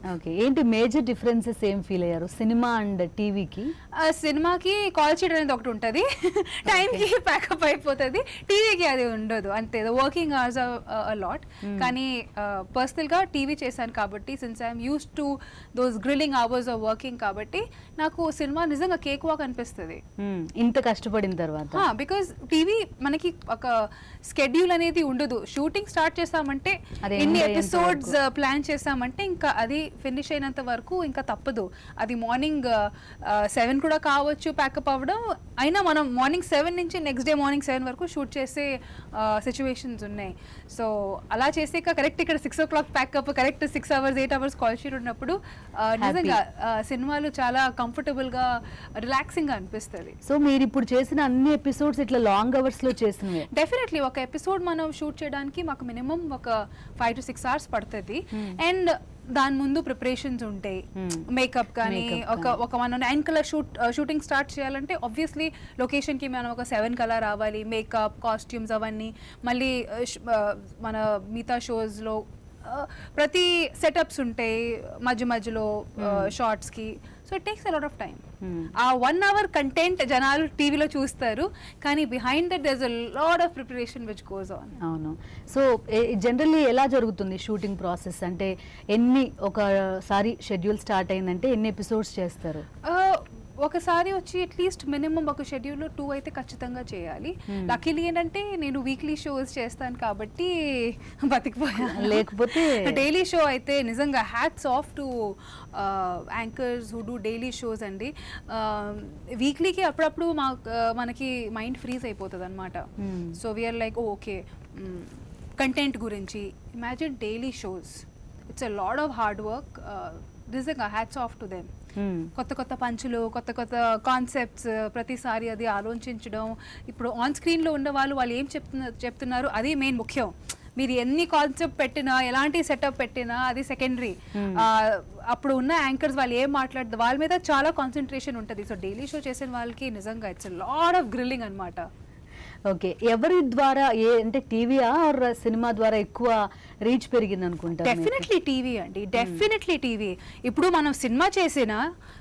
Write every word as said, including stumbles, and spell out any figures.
Okay, ఏంటి major differences ఏం feel అయ్యారు సినిమా అండ్ టీవీకి? సినిమాకి కాల్ షీట్ అనేది ఒకటి ఉంటుంది, టైంకి ప్యాకప్ అయిపోతుంది. టీవీకి అది ఉండదు, అంతే. Working hours lot. కానీ పర్సనల్గా టీవీ చేశాను కాబట్టి, since I'm used to those grilling hours of working కాబట్టి నాకు సినిమా నిజంగా కేక్ వాక్ అనిపిస్తుంది ఇంత కష్టపడిన తర్వాత. బికాస్ టీవీ మనకి ఒక స్కెడ్యూల్ అనేది ఉండదు. షూటింగ్ స్టార్ట్ చేసామంటే ఎన్ని ఎపిసోడ్స్ ప్లాన్ చేసామంటే ఇంకా అది ఫినిష్ అయినంత వరకు ఇంకా తప్పదు. అది మార్నింగ్ సెవెన్ కూడా కావచ్చు ప్యాకప్ అవ్వడం, అయినా మనం మార్నింగ్ సెవెన్ నుంచి నెక్స్ట్ డే మార్నింగ్ సెవెన్ వరకు షూట్ చేసే సిచ్యువేషన్స్ ఉన్నాయి. సో అలా చేసాక కరెక్ట్ ఇక్కడ six o'clock pack up, correct six hours eight hours call sheet ఉన్నప్పుడు నిజంగా సినిమాలు చాలా కంఫర్టబుల్గా రిలాక్సింగ్గా అనిపిస్తుంది. సో మీరు ఇప్పుడు చేసిన అన్ని ఎపిసోడ్స్ ఇట్లా లాంగ్ అవర్స్ లో చేసినవి? డెఫినెట్లీ ఒక ఎపిసోడ్ మనం షూట్ చేయడానికి మాకు మినిమం ఒక ఫైవ్ టు సిక్స్ అవర్స్ పడుతుంది. అండ్ దాని ముందు ప్రిపరేషన్స్ ఉంటాయి, మేకప్ కానీ ఒక ఒక మనం nine o'clock shoot shooting start చేయాలంటే ఆబ్వియస్లీ లొకేషన్కి మనం ఒక సెవెన్ కలర్ రావాలి, మేకప్ కాస్ట్యూమ్స్ అవన్నీ. మళ్ళీ మన మిగతా షోస్లో ప్రతి సెటప్స్ ఉంటాయి మధ్య మధ్యలో షార్ట్స్కి. So it takes a lot of time. ఆ వన్ అవర్ కంటెంట్ జనాలు టీవీలో చూస్తారు, కానీ behind that there is a lot of preparation which goes on. అవును. సో జనరల్లీ ఎలా జరుగుతుంది షూటింగ్ ప్రాసెస్? అంటే ఎన్ని ఒకసారి షెడ్యూల్ స్టార్ట్ అయిందంటే ఎన్ని ఎపిసోడ్స్ చేస్తారు? ఒకసారి వచ్చి అట్లీస్ట్ మినిమం ఒక షెడ్యూల్లో టూ అయితే ఖచ్చితంగా చేయాలి. లక్కీలీ ఏంటంటే నేను వీక్లీ షోస్ చేస్తాను కాబట్టి బతికిపోయా. లేకపోతే డైలీ షో అయితే నిజంగా hats off to anchors who do daily shows అండి. వీక్లీకి అప్పుడప్పుడు మా మనకి మైండ్ ఫ్రీజ్ అయిపోతుంది అనమాట. So we're like okay content గురించి. Imagine daily shows, it's a lot of hard work. నిజంగా హ్యాట్స్ ఆఫ్ టు దెమ్. కొత్త కొత్త పంచులు, కొత్త కొత్త కాన్సెప్ట్స్ ప్రతిసారి అది ఆలోచించడం. ఇప్పుడు ఆన్ స్క్రీన్లో ఉన్న వాళ్ళు వాళ్ళు ఏం చెప్తున్నారు చెప్తున్నారు అది మెయిన్ ముఖ్యం. మీరు ఎన్ని కాన్సెప్ట్ పెట్టినా ఎలాంటి సెటప్ పెట్టినా అది సెకండరీ. అప్పుడు ఉన్న యాంకర్స్ వాళ్ళు ఏం మాట్లాడుతారు వాళ్ళ మీద చాలా కాన్సన్ట్రేషన్ ఉంటుంది. సో డైలీ షో చేసిన వాళ్ళకి నిజంగా ఇట్స్ లాట్ ఆఫ్ గ్రిల్లింగ్ అనమాట. ఓకే, ఎవరి ద్వారా ఏ అంటే టీవీయా ఆర్ సినిమా ద్వారా ఎక్కువ రీచ్ పెరిగింది అనుకుంటా? డెఫినెట్లీ టీవీ అండి, డెఫినెట్లీ టీవీ. ఇప్పుడు మనం సినిమా చేసినా